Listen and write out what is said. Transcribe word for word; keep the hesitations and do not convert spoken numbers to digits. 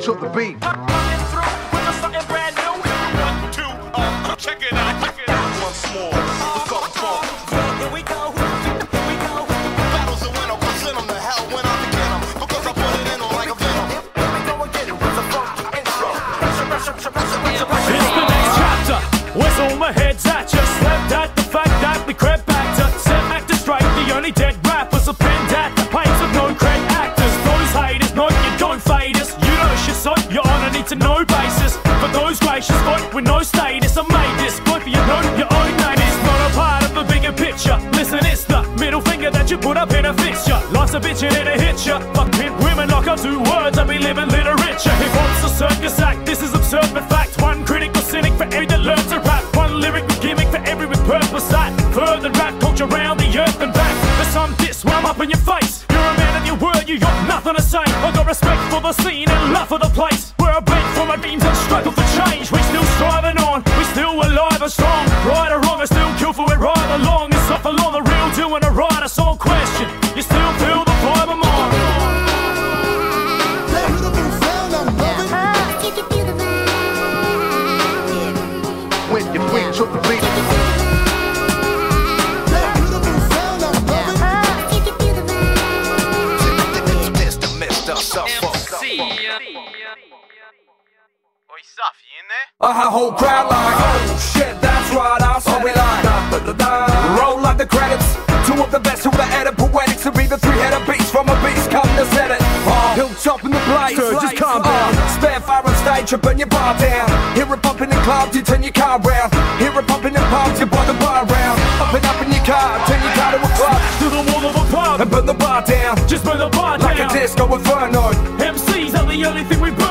to the beat. Check it out, check it out once more. Something fun. Here we go, here we go. Battles a winner, we'll send them to hell when I begin them. Because I put it in them like a venom. Here we go again with a funky intro. It's the next chapter. Where's all my heads at? Just slept at the fact that we crept back to set actor straight. The only dead rappers are pinned at the pace of no great actors. Those haters, no, you don't fade us. You know shit, so you're on a need to know basis. For those gracious folk with no status, I made this boy for you know your own name. It's not a part of the bigger picture. Listen, it's the middle finger that you put up in a fixture. Life's a bitch and it'll hit ya. Fuck pimp women like I do words, I be living literature. Hip hop's a circus act, this is absurd but fact. One critical cynic for every that learns to rap. One lyrical gimmick for every with purpose that further rap culture around the earth and back. There's some diss when I'm up in your face. You're a man of your word, you got nothing to say. I got respect for the scene and love for the place. Where I beg for my dreams and struggle for change. We still striving on, we still alive and strong. Right or wrong, I still kill for it right along. It's off along the real, doing a right, a song question. You still feel the vibe I'm on. When you bring to the beat. Mister, Mister, Suffolk. Oi, Suff, you in there? A whole crowd like, oh shit, that's right, I saw we like da, da, da, da. Roll like the credits. Two of the best who the edit poetics to be the three-headed beast from a beast come to set it. Oh, hilltop in the blaze, Sir, just calm down. uh, spare fire on stage, you burn your bar down. Hear it pumping in clubs, you turn your car round. Hear it pumping in pubs, you buy the bar round. Up and up in your car, turn your car to a club. To the wall of a pub And burn the bar down, just burn the bar like down. a disco inferno. M Cs are the only thing we burn.